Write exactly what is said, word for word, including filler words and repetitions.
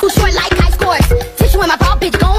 Too short like high scores. Tissue in my bra, bitch, go